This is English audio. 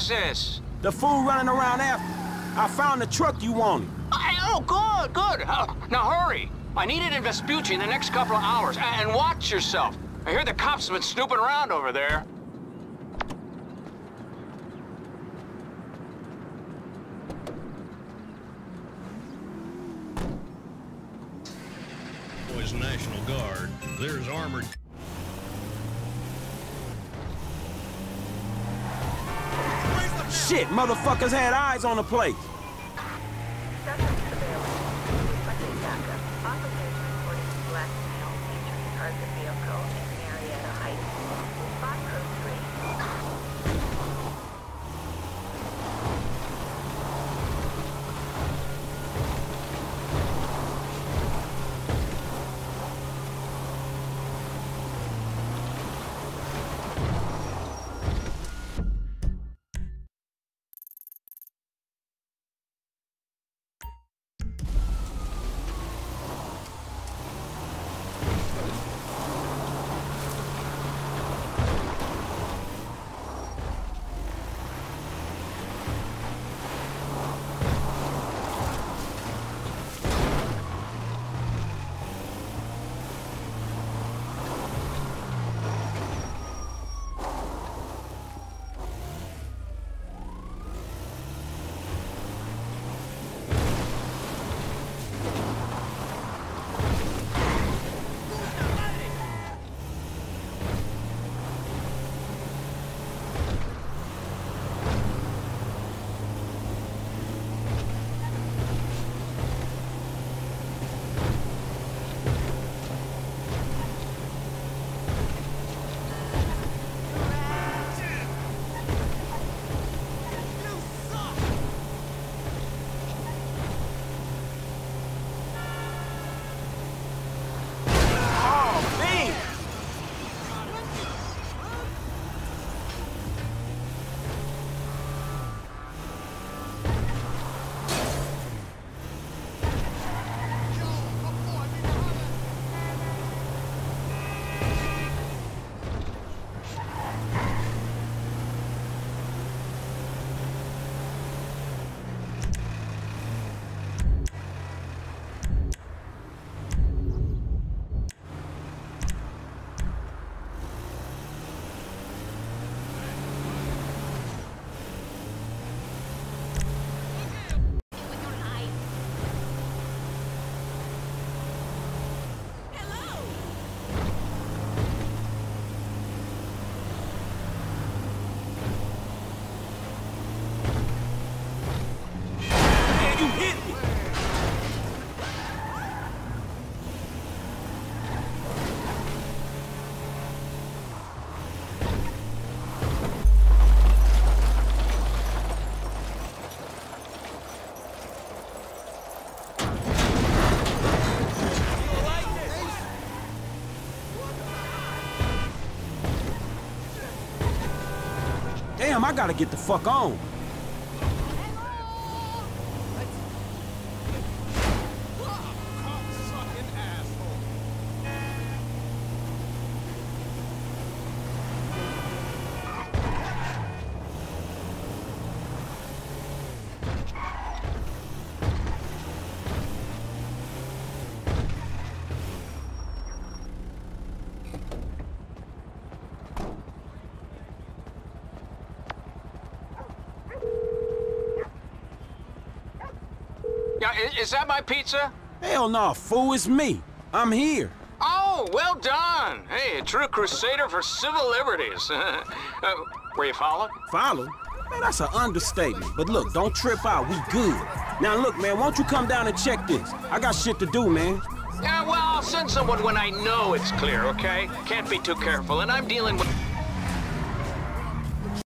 is this? The fool running around after. I found the truck you wanted. Oh, good, good. Now hurry. I need it in Vespucci in the next couple of hours. And watch yourself. I hear the cops have been snooping around over there. Boys National Guard. There's armored. Shit, motherfuckers had eyes on the place. Damn, I gotta get the fuck on. Yeah, is that my pizza? Hell no, fool, it's me. I'm here. Oh, well done. Hey, a true crusader for civil liberties. Were you followed? Followed? Man, that's an understatement. But look, don't trip out. We good. Now look, man, why don't you come down and check this? I got shit to do, man. Yeah, well, I'll send someone when I know it's clear, okay? Can't be too careful, and I'm dealing with...